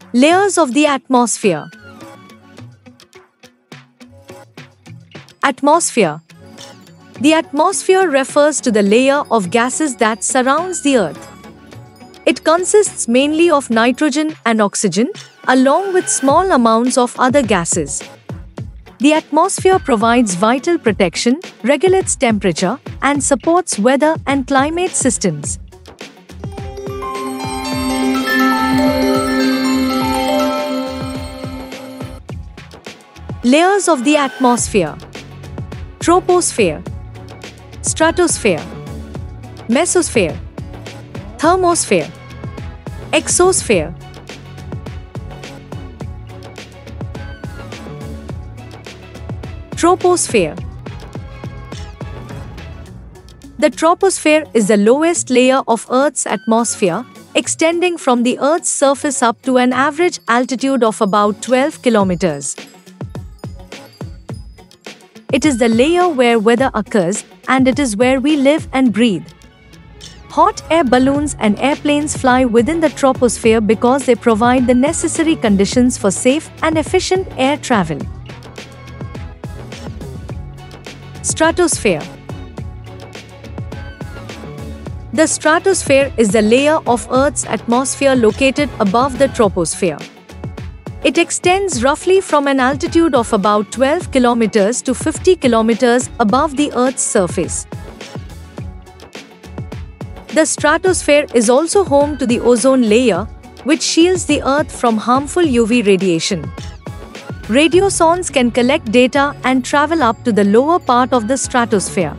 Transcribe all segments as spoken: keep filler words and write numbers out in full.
Layers of the atmosphere. Atmosphere. The atmosphere refers to the layer of gases that surrounds the Earth. It consists mainly of nitrogen and oxygen, along with small amounts of other gases. The atmosphere provides vital protection, regulates temperature, and supports weather and climate systems. Layers of the atmosphere. Troposphere, stratosphere, mesosphere, thermosphere, exosphere. Troposphere. The troposphere is the lowest layer of Earth's atmosphere, extending from the Earth's surface up to an average altitude of about twelve kilometers. It is the layer where weather occurs, and it is where we live and breathe. Hot air balloons and airplanes fly within the troposphere because they provide the necessary conditions for safe and efficient air travel. Stratosphere. The stratosphere is the layer of Earth's atmosphere located above the troposphere. It extends roughly from an altitude of about twelve kilometers to fifty kilometers above the Earth's surface. The stratosphere is also home to the ozone layer, which shields the Earth from harmful U V radiation. Radiosondes can collect data and travel up to the lower part of the stratosphere.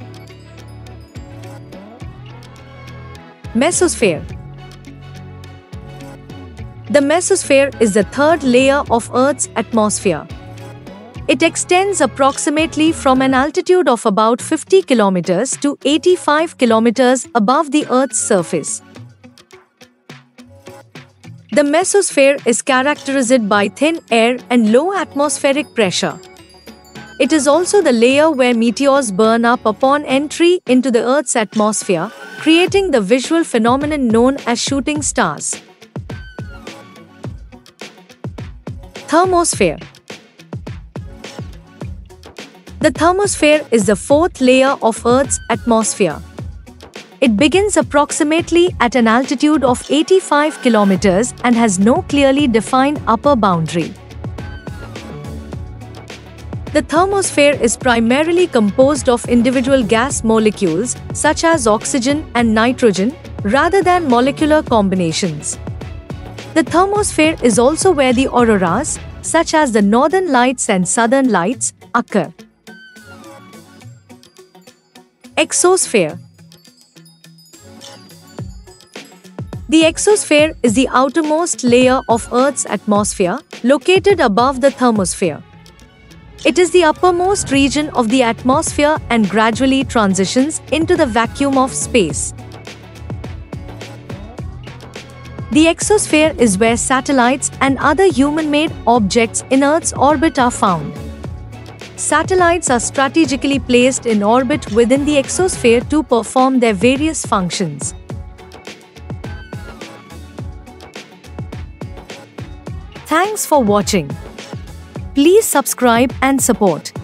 Mesosphere. The mesosphere is the third layer of Earth's atmosphere. It extends approximately from an altitude of about fifty kilometers to eighty-five kilometers above the Earth's surface. The mesosphere is characterized by thin air and low atmospheric pressure. It is also the layer where meteors burn up upon entry into the Earth's atmosphere, creating the visual phenomenon known as shooting stars. Thermosphere. The thermosphere is the fourth layer of Earth's atmosphere. It begins approximately at an altitude of eighty-five kilometers and has no clearly defined upper boundary. The thermosphere is primarily composed of individual gas molecules such as oxygen and nitrogen, rather than molecular combinations. The thermosphere is also where the auroras, such as the northern lights and southern lights, occur. Exosphere. The exosphere is the outermost layer of Earth's atmosphere, located above the thermosphere. It is the uppermost region of the atmosphere and gradually transitions into the vacuum of space. The exosphere is where satellites and other human-made objects in Earth's orbit are found. Satellites are strategically placed in orbit within the exosphere to perform their various functions. Thanks for watching. Please subscribe and support.